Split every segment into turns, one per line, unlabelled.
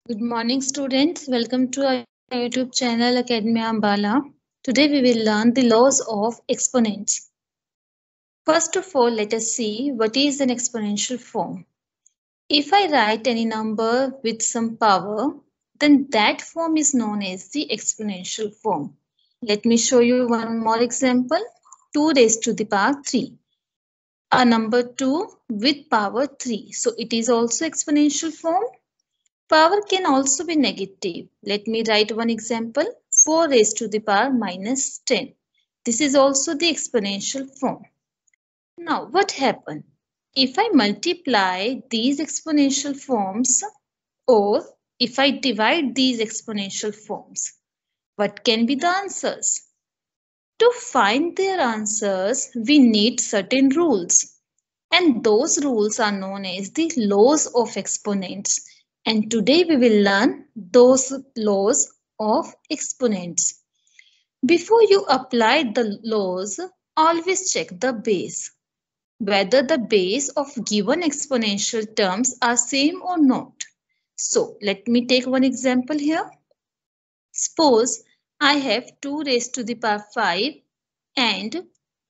Good morning, students. Welcome to our YouTube channel Academy Ambala. Today we will learn the laws of exponents. First of all, let us see what is an exponential form. If I write any number with some power, then that form is known as the exponential form. Let me show you one more example. 2 raised to the power 3. A number 2 with power 3. So it is also exponential form. Power can also be negative. Let me write one example. 4 raised to the power minus 10. This is also the exponential form. Now what happens? If I multiply these exponential forms or if I divide these exponential forms, what can be the answers? To find their answers, we need certain rules. And those rules are known as the laws of exponents. And today we will learn those laws of exponents. Before you apply the laws, always check the base, whether the base of given exponential terms are same or not. So let me take one example here. Suppose I have 2 raised to the power 5 and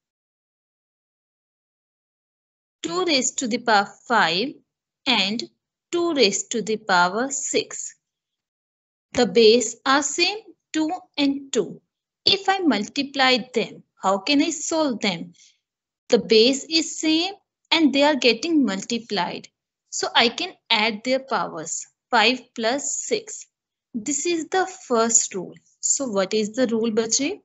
2 raised to the power 5 and 2 raised to the power 6. The base are same 2 and 2. If I multiply them, how can I solve them? The base is same and they are getting multiplied. So I can add their powers 5 plus 6. This is the first rule. So what is the rule, bache?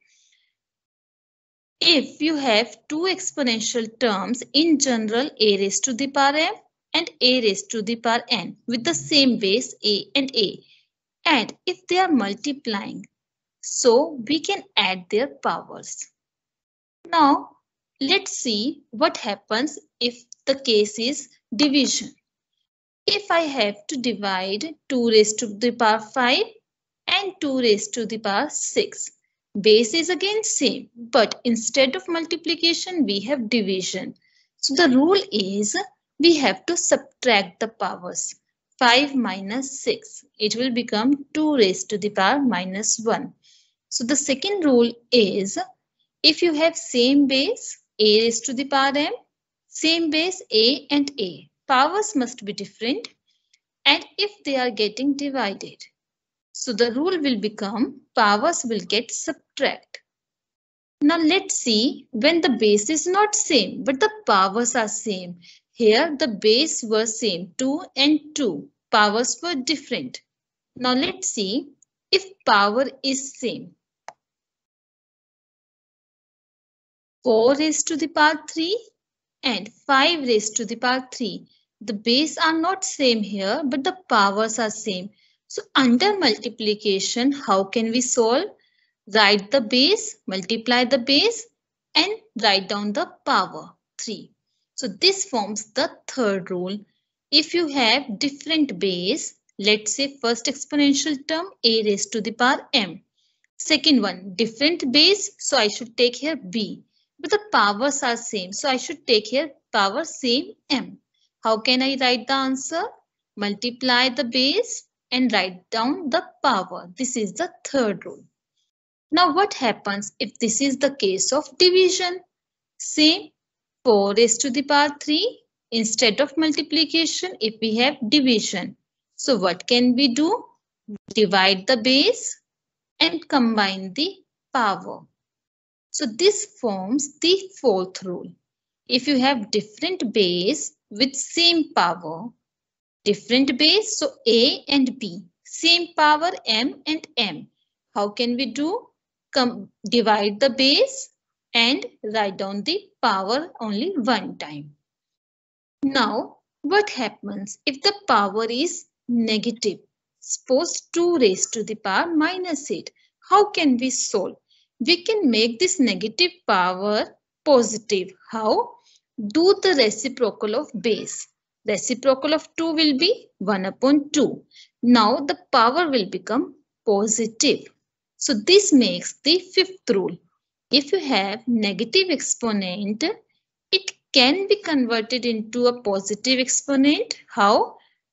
If you have two exponential terms, in general a raised to the power m and a raised to the power n with the same base a, and if they are multiplying, so we can add their powers. Now let's see what happens if the case is division. If I have to divide 2 raised to the power 5 and 2 raised to the power 6. Base is again same, but instead of multiplication, we have division. So the rule is we have to subtract the powers. 5 minus 6, it will become 2 raised to the power minus 1. So the second rule is if you have same base, a raised to the power m, same base a and a, powers must be different, and if they are getting divided. So the rule will become powers will get subtract. Now let's see when the base is not same but the powers are same. Here the base were same 2 and 2. Powers were different. Now let's see if power is same. 4 raised to the power 3 and 5 raised to the power 3. The base are not same here but the powers are same. So under multiplication, how can we solve? Write the base, multiply the base and write down the power 3. So this forms the third rule. If you have different base, let's say first exponential term a raised to the power m. Second one, different base, so I should take here b. But the powers are same, so I should take here power same m. How can I write the answer? Multiply the base and write down the power. This is the third rule. Now what happens if this is the case of division? Say 4 raised to the power 3 instead of multiplication if we have division. So what can we do? Divide the base and combine the power. So this forms the fourth rule. If you have different base with same power, different base, so A and B, same power M and M. How can we do? Divide the base and write down the power only one time. Now, what happens if the power is negative? Suppose 2 raised to the power minus 8. How can we solve? We can make this negative power positive. How? Do the reciprocal of base. Reciprocal of 2 will be 1 upon 2. Now the power will become positive. So this makes the fifth rule. If you have negative exponent, it can be converted into a positive exponent. How?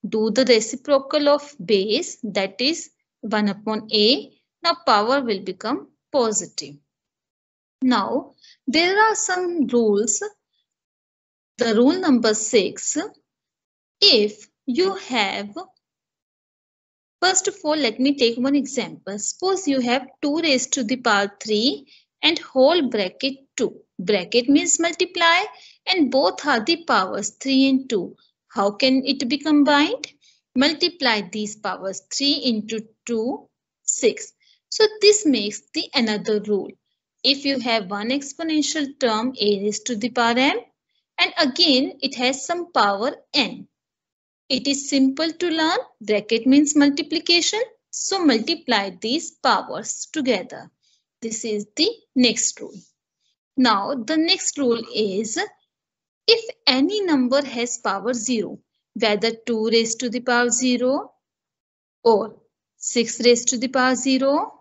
Do the reciprocal of base, that is 1 upon a. Now power will become positive. Now there are some rules. The rule number 6. If you have, first of all, let me take one example. Suppose you have 2 raised to the power 3 and whole bracket 2. Bracket means multiply and both are the powers 3 and 2. How can it be combined? Multiply these powers 3 into 2, 6. So this makes the another rule. If you have one exponential term a raised to the power m and again it has some power n. It is simple to learn. Bracket means multiplication. So multiply these powers together. This is the next rule. Now the next rule is if any number has power 0, whether 2 raised to the power 0 or 6 raised to the power 0,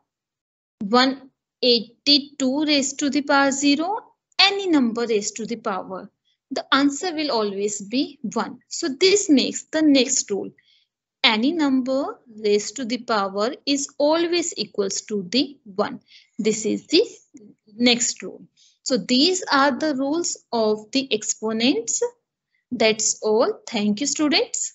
182 raised to the power 0, any number raised to the power, the answer will always be 1. So this makes the next rule. Any number raised to the power is always equals to the 1. This is the next rule. So these are the rules of the exponents. That's all. Thank you, students.